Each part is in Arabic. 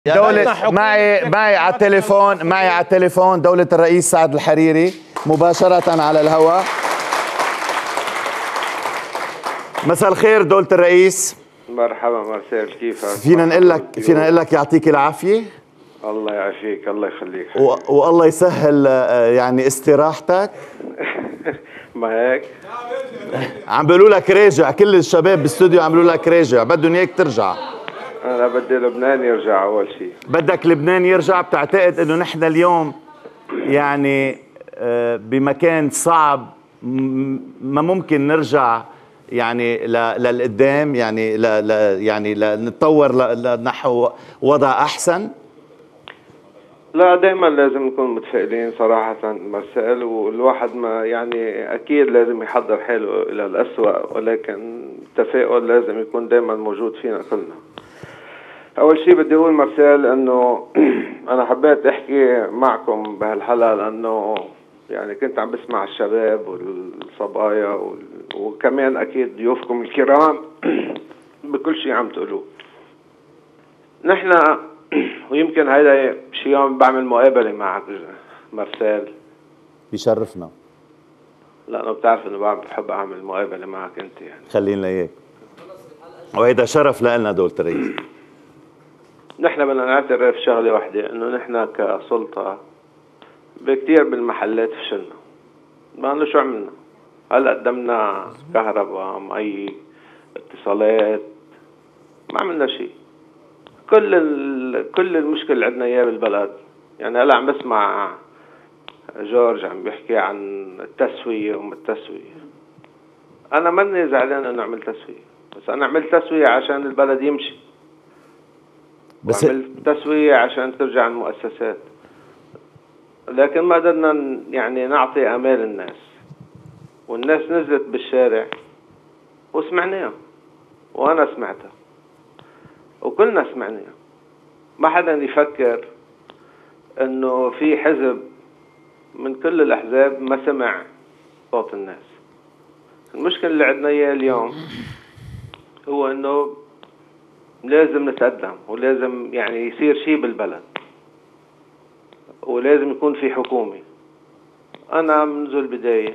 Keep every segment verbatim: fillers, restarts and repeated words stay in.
دولة معي معي على التليفون معي على التليفون دولة الرئيس سعد الحريري مباشرة على الهواء. مساء الخير دولة الرئيس. مرحبا مرسال، كيفك؟ فينا نقول لك فينا نقول لك يعطيك العافية. الله يعافيك، الله يخليك و... والله يسهل يعني استراحتك. ما هيك؟ عم بيقولوا لك راجع، كل الشباب بالاستوديو عم بيقولوا لك راجع، بدهم اياك ترجع. أنا بدي لبنان يرجع أول شيء. بدك لبنان يرجع؟ بتعتقد إنه نحن اليوم يعني بمكان صعب ما ممكن نرجع يعني للقدام، يعني ل يعني لنتطور نحو وضع أحسن؟ لا، دائما لازم نكون متفائلين صراحة مرسال، والواحد ما يعني أكيد لازم يحضر حاله إلى الأسوأ، ولكن التفاؤل لازم يكون دائما موجود فينا كلنا. أول شيء بدي أقول مرسال إنه أنا حبيت أحكي معكم بهالحلقة لأنه يعني كنت عم بسمع الشباب والصبايا وكمان أكيد ضيوفكم الكرام بكل شيء عم تقولوه. نحن ويمكن هيدا شي يوم بعمل مقابلة معك مرسال، بيشرفنا لأنه بتعرف إنه بعرف بحب أعمل مقابلة معك أنت، يعني خلينا إياك، وهيدا شرف لنا دولة الرئيس. نحن بدنا نعترف شغلة واحدة، إنه نحن كسلطة بكتير بالمحلات فشلنا. ما شو عملنا؟ هل قدمنا كهرباء، مي، اتصالات؟ ما عملنا شيء. كل ال... كل المشكلة اللي عندنا اياه بالبلد، يعني هلا عم بسمع جورج عم بيحكي عن التسوية وما التسوية. أنا ماني زعلان إنه عملت تسوية، بس أنا عملت تسوية عشان البلد يمشي، بس عملت تسوية عشان ترجع المؤسسات، لكن ما قدرنا يعني نعطي آمال الناس، والناس نزلت بالشارع وسمعناها، وأنا سمعتها وكلنا سمعناها. ما حدا يفكر إنه في حزب من كل الأحزاب ما سمع صوت الناس. المشكلة اللي عندنا إياه اليوم هو إنه لازم نتقدم، ولازم يعني يصير شيء بالبلد، ولازم يكون في حكومة. أنا منذ البداية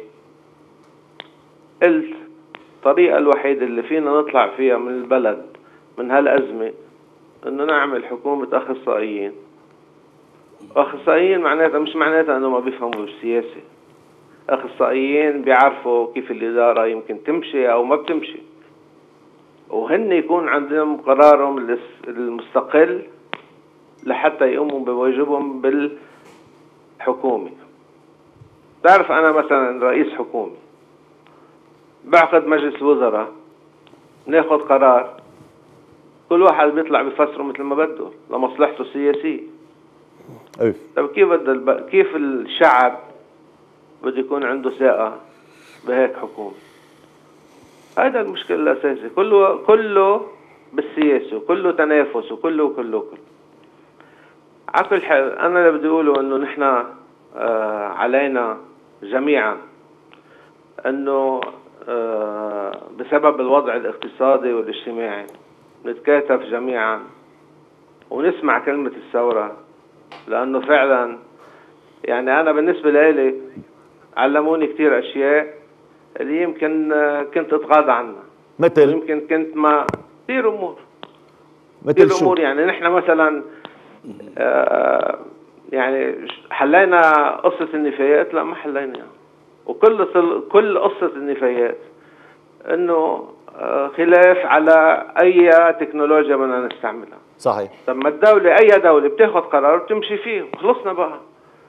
قلت الطريقة الوحيدة اللي فينا نطلع فيها من البلد من هالأزمة إنه نعمل حكومة أخصائيين. أخصائيين معناتها مش معناتها إنه ما بيفهموا بالسياسة، أخصائيين بيعرفوا كيف الإدارة يمكن تمشي أو ما بتمشي، وهن يكون عندهم قرارهم المستقل لحتى يقوموا بواجبهم بالحكومة. تعرف أنا مثلا رئيس حكومة بعقد مجلس وزراء، ناخد قرار، كل واحد بيطلع بفسره مثل ما بده لمصلحته السياسية. أيه. طب كيف بده الب... كيف الشعب بده يكون عنده ثقة بهيك حكومة؟ هذا المشكلة الأساسية، كله كله بالسياسة، وكله تنافس، وكله وكله كله. على كل حال أنا اللي بدي أقوله إنه نحن آه علينا جميعا إنه آه بسبب الوضع الاقتصادي والاجتماعي نتكاتف جميعا ونسمع كلمة الثورة، لأنه فعلا يعني أنا بالنسبة لي علموني كتير أشياء اللي يمكن كنت أتغاضى عنها، مثل يمكن كنت ما كتير أمور مثل كتير أمور يعني نحن مثلا آه يعني حلينا قصة النفايات؟ لا، ما حليناها. وكل كل قصة النفايات إنه خلاف على أي تكنولوجيا بدنا نستعملها. صحيح. طب ما الدولة أي دولة بتاخد قرار بتمشي فيه وخلصنا بقى.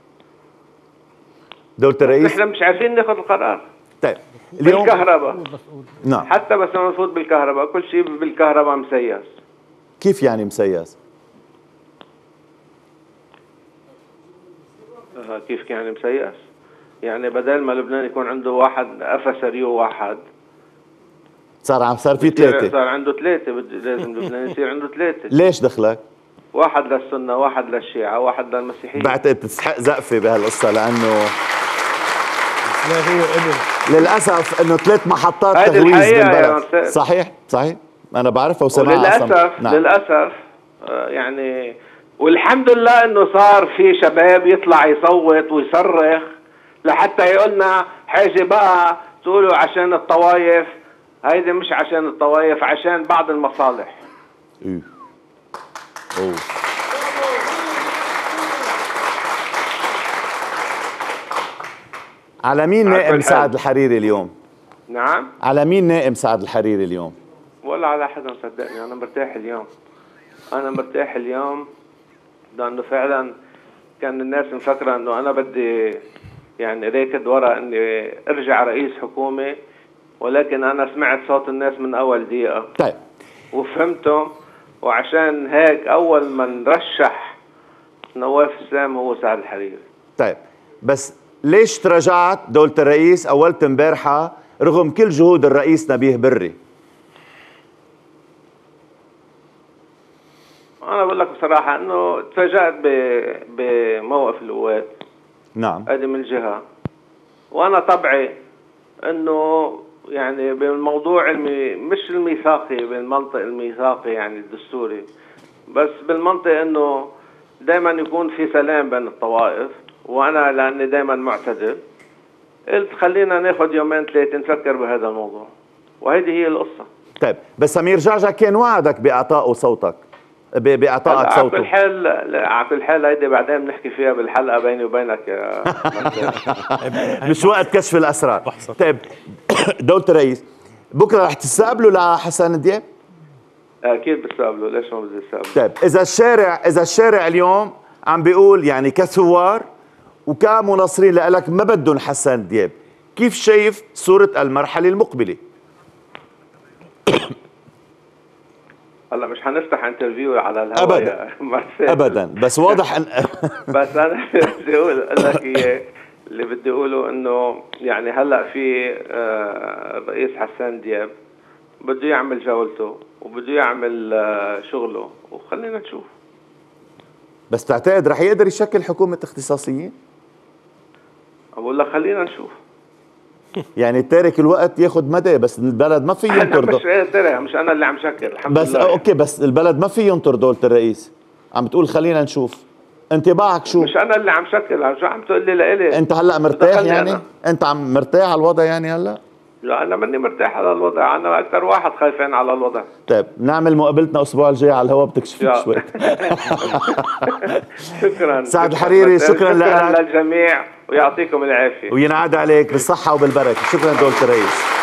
دولة الرئيس نحن مش عارفين ناخد القرار. طيب اليوم بالكهرباء، نعم، حتى بس لما نفوت بالكهرباء كل شيء بالكهرباء مسيس. كيف يعني مسيس؟ آه كيف يعني مسيس؟ يعني بدل ما لبنان يكون عنده واحد افسريو واحد، صار عم صار في ثلاثة، صار عنده ثلاثة. لازم لبنان يصير عنده ثلاثة. ليش دخلك؟ واحد للسنة، واحد للشيعة، واحد للمسيحية. بعتقد تستحق زقفة بهالقصة، لأنه للأسف إنه ثلاث محطات تهويز بالبلد. صحيح صحيح، أنا بعرفها وسمعها. وللأسف نعم. للأسف آه يعني والحمد لله انه صار في شباب يطلع يصوت ويصرخ لحتى يقولنا حاجة بقى تقولوا عشان الطوايف. هيدي مش عشان الطوايف، عشان بعض المصالح. إيه. أوه. على مين نائم سعد الحريري اليوم؟ نعم؟ على مين نائم سعد الحريري اليوم؟ ولا على حدا صدقني، أنا مرتاح اليوم. أنا مرتاح اليوم لأنه فعلا كان الناس مفكرة إنه أنا بدي يعني ريكد ورا إني أرجع رئيس حكومة، ولكن أنا سمعت صوت الناس من أول دقيقة. طيب. وفهمته، وعشان هيك أول ما نرشح نواف السام هو سعد الحريري. طيب بس ليش تراجعت دولة الرئيس أولت امبارحة رغم كل جهود الرئيس نبيه بري؟ أنا بقول لك بصراحة إنه تفاجأت بموقف القوات. نعم. هذه من جهة، وأنا طبعي إنه يعني بالموضوع المي مش الميثاقي، بالمنطق الميثاقي يعني الدستوري، بس بالمنطق إنه دائما يكون في سلام بين الطوائف، وأنا لأني دائما معتدل قلت خلينا ناخذ يومين ثلاثة نفكر بهذا الموضوع، وهذه هي القصة. طيب بس سمير جعجع كان وعدك بإعطائه صوتك، بإعطائك صوته. على كل حال، على كل حال هيدي بعدين بنحكي فيها بالحلقة بيني وبينك يا مش وقت كشف الأسرار. طيب دولة الرئيس بكرة رح تستقبلوا لحسن دياب؟ أكيد بستقبله، ليش ما بدي استقبله؟ طيب إذا الشارع إذا الشارع اليوم عم بيقول يعني كثوار وكمناصرين لك ما بدهم حسن دياب، كيف شايف صورة المرحلة المقبلة؟ هلا مش حنفتح انترفيو على الهواء ابدا ابدا، بس واضح ان بس انا بدي اقول لك اياه اللي بدي اقوله انه يعني هلا في الرئيس حسان دياب بده يعمل جولته وبده يعمل شغله، وخلينا نشوف. بس تعتقد رح يقدر يشكل حكومة اختصاصيين؟ بقول لك خلينا نشوف. يعني تارك الوقت ياخذ مدى، بس البلد ما في ينطر مش تارك، مش انا اللي عم شكل الحمد بس لله. بس اوكي، بس البلد ما في ينطر دولة الرئيس، عم تقول خلينا نشوف. انطباعك شو؟ مش انا اللي عم شكل، شو عم تقول لي لإلي؟ انت هلا مرتاح يعني؟ أنا. انت عم مرتاح على الوضع يعني هلا؟ لا انا ماني مرتاح على الوضع، انا اكثر واحد خايفين على الوضع. طيب نعمل مقابلتنا الاسبوع الجاي على الهواء بتكشفك شوي. شكرا سعد الحريري، شكرا, شكرا لك للجميع ويعطيكم العافيه وينعاد عليك بالصحه وبالبركه. شكرا دولة الرئيس.